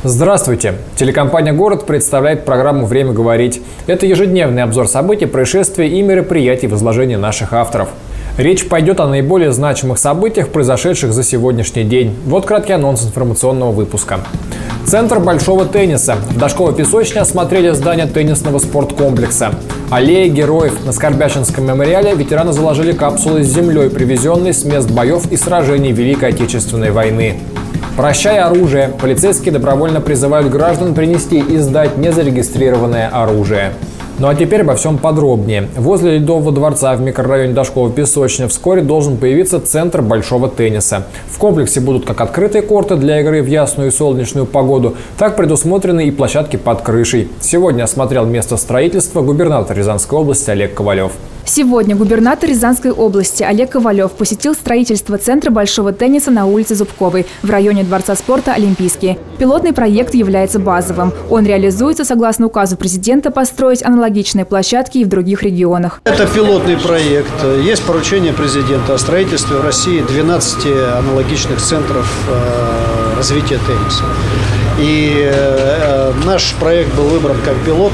Здравствуйте! Телекомпания «Город» представляет программу «Время говорить». Это ежедневный обзор событий, происшествий и мероприятий в изложении наших авторов. Речь пойдет о наиболее значимых событиях, произошедших за сегодняшний день. Вот краткий анонс информационного выпуска. Центр большого тенниса. В Дашковой песочне осмотрели здание теннисного спорткомплекса. Аллея героев. На Скорбященском мемориале ветераны заложили капсулы с землей, привезенные с мест боев и сражений Великой Отечественной войны. «Прощай оружие». Полицейские добровольно призывают граждан принести и сдать незарегистрированное оружие. Ну а теперь обо всем подробнее. Возле Ледового дворца в микрорайоне Дашкова песочня вскоре должен появиться центр большого тенниса. В комплексе будут как открытые корты для игры в ясную и солнечную погоду, так предусмотрены и площадки под крышей. Сегодня осмотрел место строительства губернатор Рязанской области Олег Ковалев. Сегодня губернатор Рязанской области Олег Ковалев посетил строительство центра большого тенниса на улице Зубковой в районе Дворца спорта «Олимпийский». Пилотный проект является базовым. Он реализуется согласно указу президента построить аналогичные площадки и в других регионах. Это пилотный проект. Есть поручение президента о строительстве в России 12 аналогичных центров развития тенниса. И наш проект был выбран как пилот.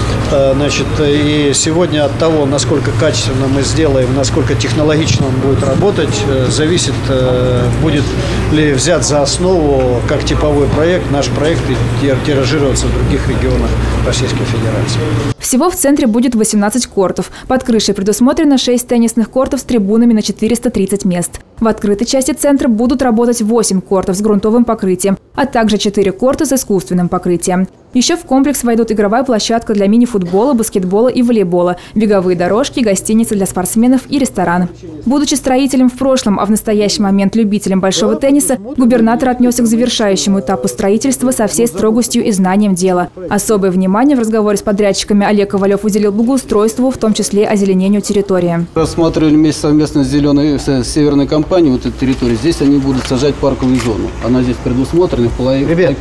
И сегодня от того, насколько качественно мы сделаем, насколько технологично он будет работать, зависит, будет ли взят за основу как типовой проект наш проект и тиражироваться в других регионах Российской Федерации. Всего в центре будет 18 кортов. Под крышей предусмотрено 6 теннисных кортов с трибунами на 430 мест. В открытой части центра будут работать 8 кортов с грунтовым покрытием, а также 4 корта с искусственным покрытием. Еще в комплекс войдут игровая площадка для мини-футбола, баскетбола и волейбола, беговые дорожки, гостиницы для спортсменов и ресторан. Будучи строителем в прошлом, а в настоящий момент любителем большого тенниса, губернатор отнесся к завершающему этапу строительства со всей строгостью и знанием дела. Особое внимание в разговоре с подрядчиками Олег Ковалев уделил благоустройству, в том числе озеленению территории. Рассматривали вместе совместно с северной компанией вот эту территорию. Здесь они будут сажать парковую зону. Она здесь предусмотрена в Ребят,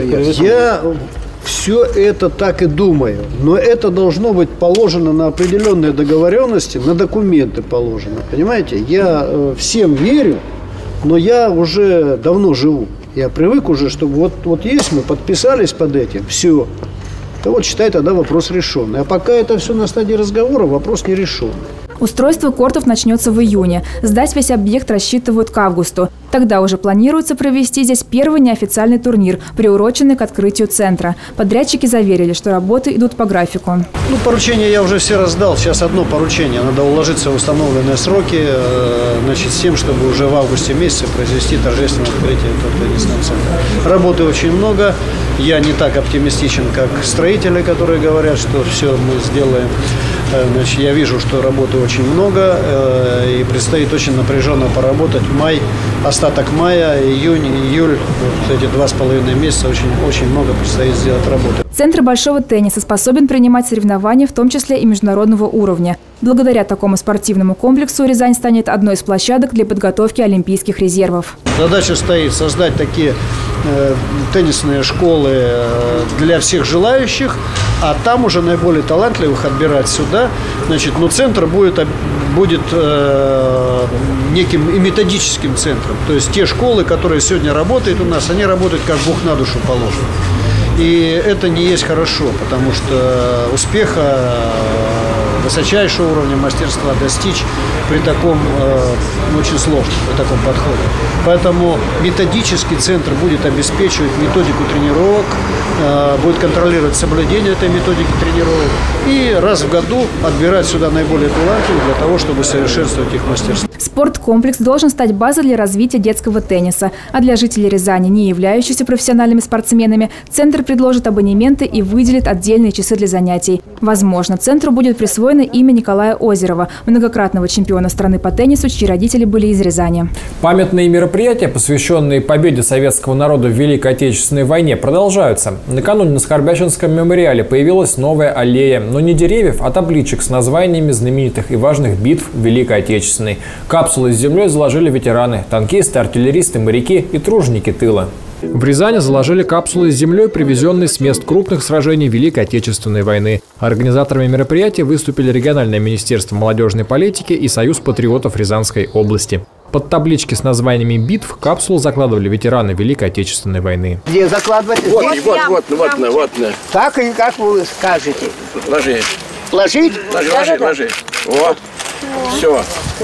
я все это так и думаю, но это должно быть положено на определенные договоренности, на документы положено. Понимаете, я всем верю, но я уже давно живу. Я привык уже, чтобы вот есть мы, подписались под этим, все. Да вот считай, тогда вопрос решенный. А пока это все на стадии разговора, вопрос не решен. Устройство кортов начнется в июне. Сдать весь объект рассчитывают к августу. Тогда уже планируется провести здесь первый неофициальный турнир, приуроченный к открытию центра. Подрядчики заверили, что работы идут по графику. Поручения я уже все раздал. Сейчас одно поручение. Надо уложиться в установленные сроки, с тем, чтобы уже в августе месяце произвести торжественное открытие этого теннисного центра. Работы очень много. Я не так оптимистичен, как строители, которые говорят, что все мы сделаем. Я вижу, что работы очень много, и предстоит очень напряженно поработать. Май, остаток мая, июнь, июль, вот эти 2,5 месяца очень много предстоит сделать работы. Центр большого тенниса способен принимать соревнования, в том числе и международного уровня. Благодаря такому спортивному комплексу Рязань станет одной из площадок для подготовки олимпийских резервов. Задача стоит создать такие теннисные школы для всех желающих, а там уже наиболее талантливых отбирать сюда. Но центр будет неким и методическим центром. То есть те школы, которые сегодня работают у нас, они работают как Бог на душу положено. И это не есть хорошо, потому что успеха высочайшего уровня мастерства достичь при таком очень сложно, при таком подходе. Поэтому методический центр будет обеспечивать методику тренировок, будет контролировать соблюдение этой методики тренировок и раз в году отбирать сюда наиболее талантливых для того, чтобы совершенствовать их мастерство. Спорткомплекс должен стать базой для развития детского тенниса. А для жителей Рязани, не являющихся профессиональными спортсменами, центр предложит абонементы и выделит отдельные часы для занятий. Возможно, центру будет присвоено имя Николая Озерова, многократного чемпиона страны по теннису, чьи родители были из Рязани. Памятные мероприятия, посвященные победе советского народа в Великой Отечественной войне, продолжаются. Накануне на Скорбященском мемориале появилась новая аллея, но не деревьев, а табличек с названиями знаменитых и важных битв Великой Отечественной. Капсулы с землей заложили ветераны, танкисты, артиллеристы, моряки и труженики тыла. В Рязани заложили капсулы с землей, привезенные с мест крупных сражений Великой Отечественной войны. Организаторами мероприятия выступили региональное министерство молодежной политики и Союз патриотов Рязанской области. Под таблички с названиями битв капсулу закладывали ветераны Великой Отечественной войны. Где закладывать? Вот. Так и как вы скажете. Ложи. Ложить? Ложи. Вот. Все.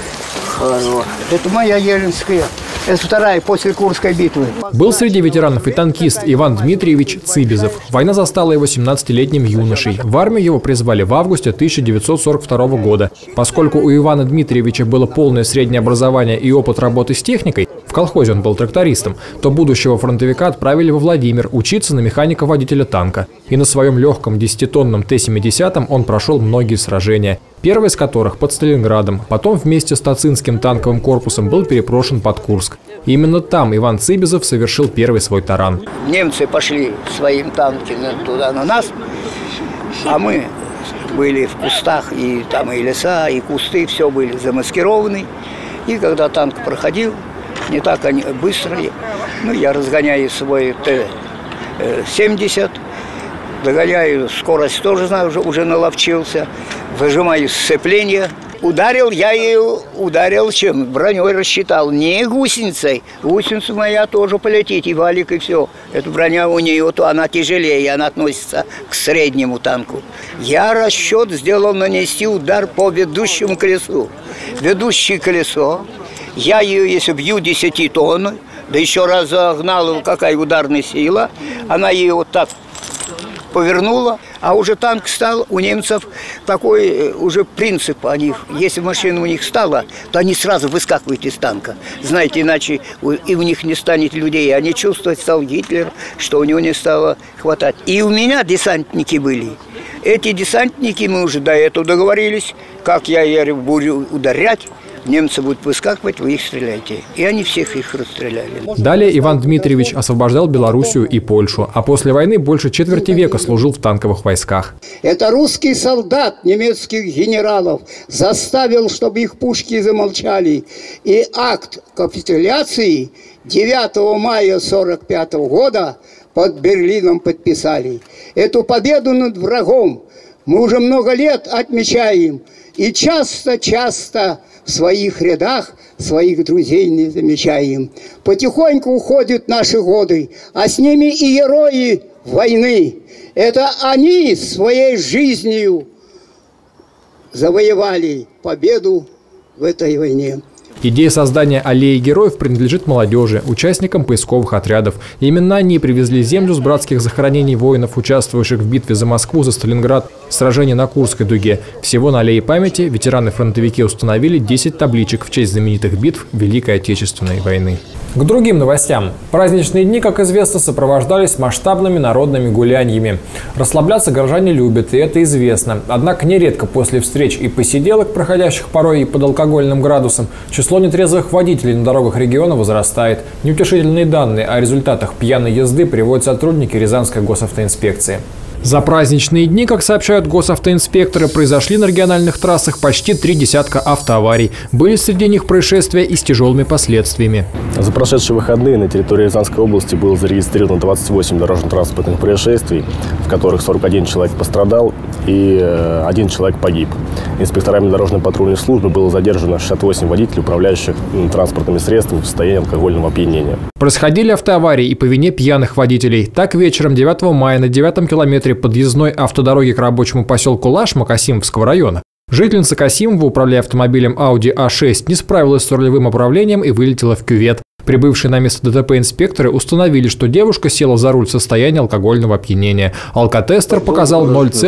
Это моя Елинская. Это вторая после Курской битвы. Был среди ветеранов и танкист Иван Дмитриевич Цибизов. Война застала его 17-летним юношей. В армию его призвали в августе 1942 года. Поскольку у Ивана Дмитриевича было полное среднее образование и опыт работы с техникой, в колхозе он был трактористом, то будущего фронтовика отправили во Владимир учиться на механика-водителя танка. И на своем легком 10-тонном Т-70 он прошел многие сражения. Первый из которых под Сталинградом, потом вместе с Тацинским танковым корпусом был переброшен под Курск. И именно там Иван Цибизов совершил первый свой таран. Немцы пошли своим танком туда на нас, а мы были в кустах, и там и леса, и кусты, все были замаскированы. И когда танк проходил, не так они быстро, я разгоняю свой Т-70, догоняю, скорость тоже знаю, уже наловчился, выжимаю сцепление. Ударил чем? Броней рассчитал, не гусеницей. Гусеница моя тоже полетит, и валик, и все. Эта броня у нее, то она тяжелее, она относится к среднему танку. Я расчет сделал нанести удар по ведущему колесу. Ведущее колесо, я ее, если бью 10 тонн, да еще раз загнал, какая ударная сила, она ее вот так повернула, а уже танк стал, у немцев такой уже принцип о них. Если машина у них стала, то они сразу выскакивают из танка. Знаете, иначе и у них не станет людей. Они чувствуют, стал Гитлер, что у него не стало хватать. И у меня десантники были. Эти десантники, мы уже до этого договорились, как я буду ударять, немцы будут выскакивать, вы их стреляйте. И они всех их расстреляли. Далее Иван Дмитриевич освобождал Белоруссию и Польшу, а после войны больше четверти века служил в танковых войсках. Это русский солдат немецких генералов заставил, чтобы их пушки замолчали. И акт капитуляции 9 мая 1945 года под Берлином подписали. Эту победу над врагом мы уже много лет отмечаем. И часто в своих рядах своих друзей не замечаем. Потихоньку уходят наши годы, а с ними и герои войны. Это они своей жизнью завоевали победу в этой войне. Идея создания аллеи героев принадлежит молодежи, участникам поисковых отрядов. Именно они привезли землю с братских захоронений воинов, участвовавших в битве за Москву, за Сталинград, сражения на Курской дуге. Всего на аллее памяти ветераны-фронтовики установили 10 табличек в честь знаменитых битв Великой Отечественной войны. К другим новостям. Праздничные дни, как известно, сопровождались масштабными народными гуляниями. Расслабляться горожане любят, и это известно. Однако нередко после встреч и посиделок, проходящих порой и под алкогольным градусом, число нетрезвых водителей на дорогах региона возрастает. Неутешительные данные о результатах пьяной езды приводят сотрудники Рязанской госавтоинспекции. За праздничные дни, как сообщают госавтоинспекторы, произошли на региональных трассах почти 3 десятка автоаварий. Были среди них происшествия и с тяжелыми последствиями. За прошедшие выходные на территории Рязанской области было зарегистрировано 28 дорожно-транспортных происшествий, в которых 41 человек пострадал и 1 человек погиб. Инспекторами дорожно-патрульной службы было задержано 68 водителей, управляющих транспортными средствами в состоянии алкогольного опьянения. Происходили автоаварии и по вине пьяных водителей. Так, вечером 9 мая на 9-м километре подъездной автодороги к рабочему поселку Лашма Касимовского района жительница Касимова, управляя автомобилем Audi A6, не справилась с рулевым управлением и вылетела в кювет. Прибывшие на место ДТП инспекторы установили, что девушка села за руль в состоянии алкогольного опьянения. Алкотестер показал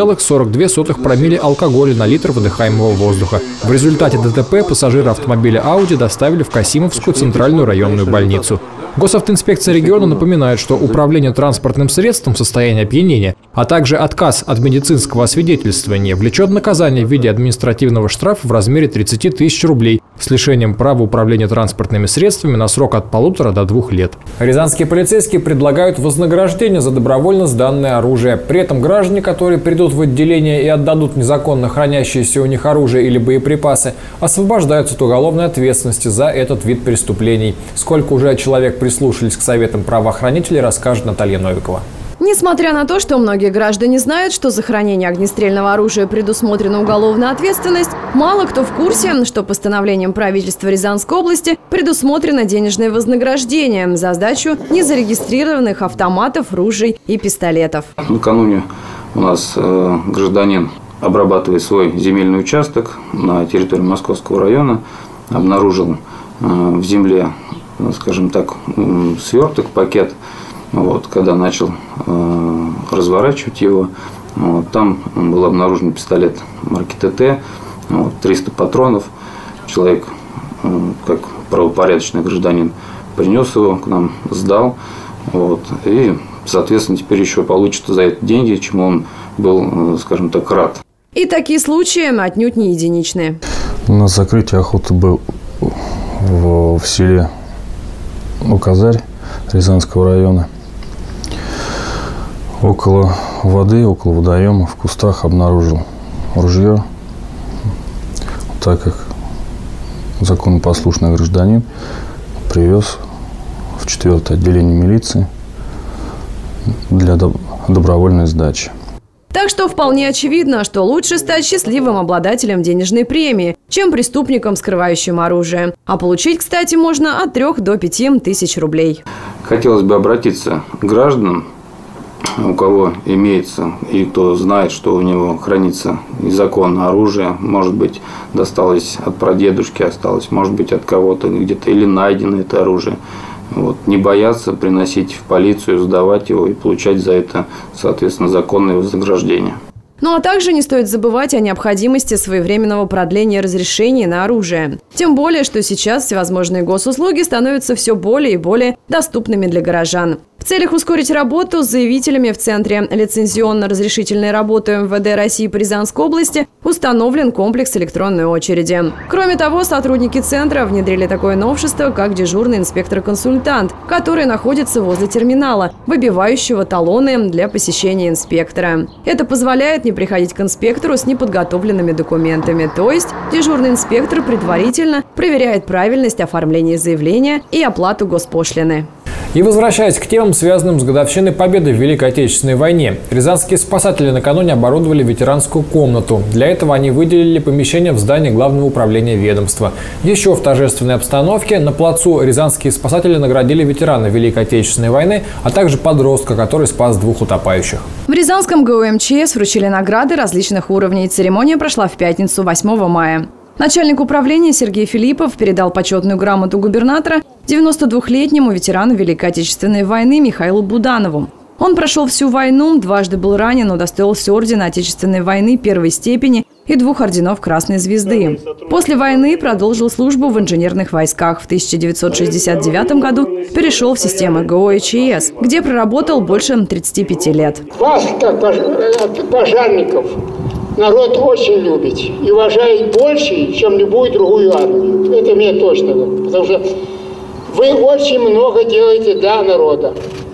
0,42 промилле алкоголя на литр выдыхаемого воздуха. В результате ДТП пассажира автомобиля Audi доставили в Касимовскую центральную районную больницу. Госавтоинспекция региона напоминает, что управление транспортным средством в состоянии опьянения, а также отказ от медицинского освидетельствования влечет наказание в виде административного штрафа в размере 30 тысяч рублей с лишением права управления транспортными средствами на срок от 1,5 до 2 лет. Рязанские полицейские предлагают вознаграждение за добровольно сданное оружие. При этом граждане, которые придут в отделение и отдадут незаконно хранящееся у них оружие или боеприпасы, освобождаются от уголовной ответственности за этот вид преступлений. Сколько уже человек прислушались к советам правоохранителей, расскажет Наталья Новикова. Несмотря на то, что многие граждане знают, что за хранение огнестрельного оружия предусмотрена уголовная ответственность, мало кто в курсе, что постановлением правительства Рязанской области предусмотрено денежное вознаграждение за сдачу незарегистрированных автоматов, ружей и пистолетов. Накануне у нас гражданин, обрабатывая свой земельный участок на территории Московского района, обнаружил в земле, скажем так, сверток, пакет. Когда начал разворачивать его, там был обнаружен пистолет марки ТТ, 300 патронов. Человек, как правопорядочный гражданин, принес его к нам, сдал. И, соответственно, теперь еще получит за это деньги, чему он был, скажем так, рад. И такие случаи отнюдь не единичные. На закрытии охоты был в селе Указарь Рязанского района. Около воды, около водоема, в кустах обнаружил ружье. Так как законопослушный гражданин, привез в 4-е отделение милиции для добровольной сдачи. Так что вполне очевидно, что лучше стать счастливым обладателем денежной премии, чем преступником, скрывающим оружие. А получить, кстати, можно от 3 до 5 тысяч рублей. Хотелось бы обратиться к гражданам, у кого имеется и кто знает, что у него хранится незаконное оружие, может быть, досталось от прадедушки, осталось, может быть, от кого-то где-то, или найдено это оружие. Не бояться приносить в полицию, сдавать его и получать за это, соответственно, законное вознаграждение. Ну а также не стоит забывать о необходимости своевременного продления разрешений на оружие. Тем более, что сейчас всевозможные госуслуги становятся все более и более доступными для горожан. В целях ускорить работу с заявителями в Центре лицензионно-разрешительной работы МВД России по Рязанской области установлен комплекс электронной очереди. Кроме того, сотрудники Центра внедрили такое новшество, как дежурный инспектор-консультант, который находится возле терминала, выбивающего талоны для посещения инспектора. Это позволяет не приходить к инспектору с неподготовленными документами. То есть дежурный инспектор предварительно проверяет правильность оформления заявления и оплату госпошлины. И возвращаясь к темам, связанным с годовщиной Победы в Великой Отечественной войне, рязанские спасатели накануне оборудовали ветеранскую комнату. Для этого они выделили помещение в здании Главного управления ведомства. Еще в торжественной обстановке на плацу рязанские спасатели наградили ветерана Великой Отечественной войны, а также подростка, который спас 2 утопающих. В Рязанском ГУ МЧС вручили награды различных уровней. Церемония прошла в пятницу, 8 мая. Начальник управления Сергей Филиппов передал почетную грамоту губернатора 92-летнему ветерану Великой Отечественной войны Михаилу Буданову. Он прошел всю войну, дважды был ранен, удостоился ордена Отечественной войны 1-й степени и 2 орденов Красной Звезды. После войны продолжил службу в инженерных войсках. В 1969 году перешел в систему ГО ЧС, где проработал больше 35 лет. Вас, как пожарников, народ очень любит и уважает больше, чем любую другую армию. Это мне точно говорю. Потому что вы очень много делаете для народа.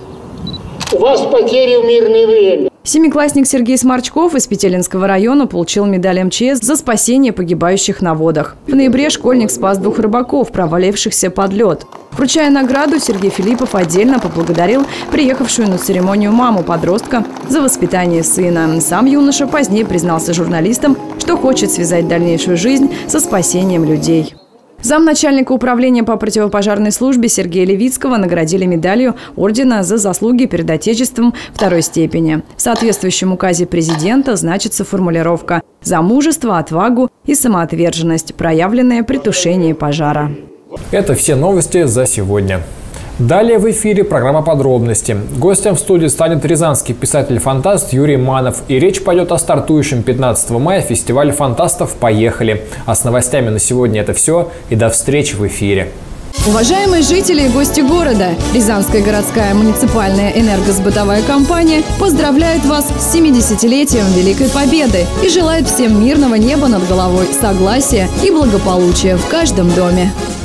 У вас потери в мирное время. Семиклассник Сергей Сморчков из Петелинского района получил медаль МЧС за спасение погибающих на водах. В ноябре школьник спас 2 рыбаков, провалившихся под лед. Вручая награду, Сергей Филиппов отдельно поблагодарил приехавшую на церемонию маму подростка за воспитание сына. Сам юноша позднее признался журналистам, что хочет связать дальнейшую жизнь со спасением людей. Замначальника управления по противопожарной службе Сергея Левицкого наградили медалью ордена за заслуги перед Отечеством 2-й степени. В соответствующем указе президента значится формулировка «За мужество, отвагу и самоотверженность, проявленные при тушении пожара». Это все новости за сегодня. Далее в эфире программа «Подробности». Гостем в студии станет рязанский писатель-фантаст Юрий Манов. И речь пойдет о стартующем 15 мая фестивале фантастов «Поехали». А с новостями на сегодня это все. И до встречи в эфире. Уважаемые жители и гости города, Рязанская городская муниципальная энергосбытовая компания поздравляет вас с 70-летием Великой Победы и желает всем мирного неба над головой, согласия и благополучия в каждом доме.